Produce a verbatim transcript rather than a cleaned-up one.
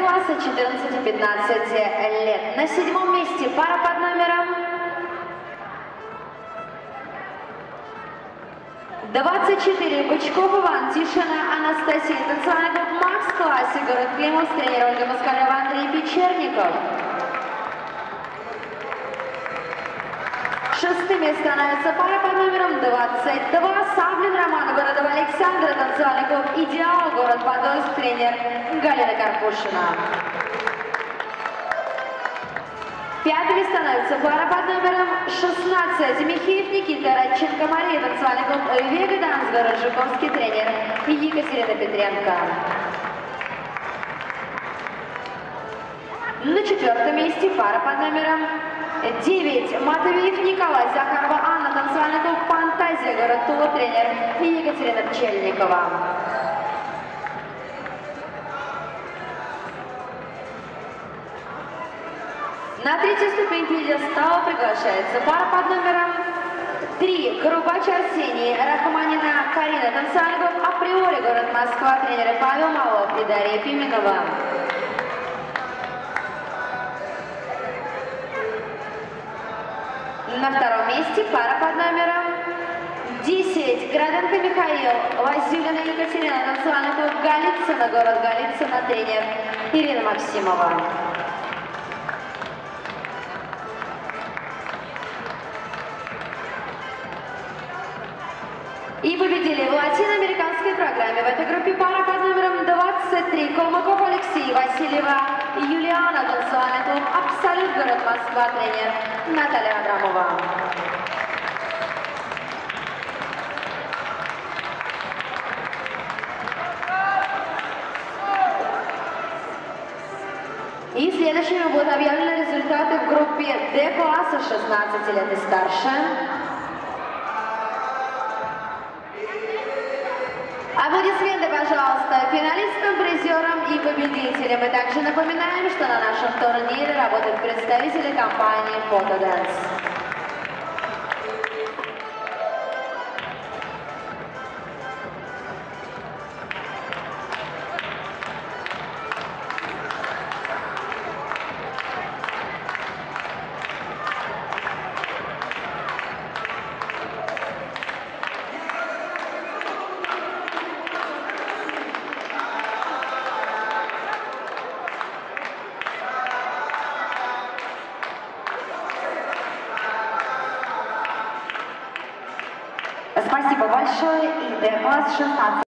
класса четырнадцать-пятнадцать лет. На седьмом месте пара под номером двадцать четыре. Бычков Иван, Тишина Анастасия. Танцевальный клуб «Макс», классе, город Климов, тренер Ольга Москалева, Андрей Печерников. Шестым месте становится пара под номером двадцать два. Саблин Роман, город Александра, танцевальный клуб «Идеал», город Подольск, тренер Галина Карпушина. Пятым месте становится пара под номером шестнадцать. Михеев Никита, Радченко Мария, танцевальный клуб «Вега Данс», город Жуковский, тренер Екатерина Петренко. На четвертом месте пара под номером девять. Матвеев Николай, Захарова Анна, танцевальный клуб «Фантазия», город Тула, тренер Екатерина Пчельникова. На третью ступень пьедестала приглашается пара под номером три. Крупач Арсений, Рахманина Карина, танцевальный клуб «Априори», город Москва, тренеры Павел Малов и Дарья Пименова. На втором месте пара под номером десять. Граденко Михаил, Васюлина Екатерина, танцевальный клуб «Голицыно», город Голицыно, тренер Ирина Максимова. И победили в латиноамериканской программе в этой группе пара под номером двадцать три. Колмаков Алексей, Васильева Юлиана, танцевальный клуб «Абсолют», город Москва, тренер Наталья Абрамова. И следующими будут объявлены результаты в группе Д класса шестнадцати лет и старше. Аплодисменты, пожалуйста, финалистам, призерам и победителям. И также напоминаем, что на нашем турнире работают представители компании «Фотодэнс». Спасибо большое. И Д класс шестнадцать.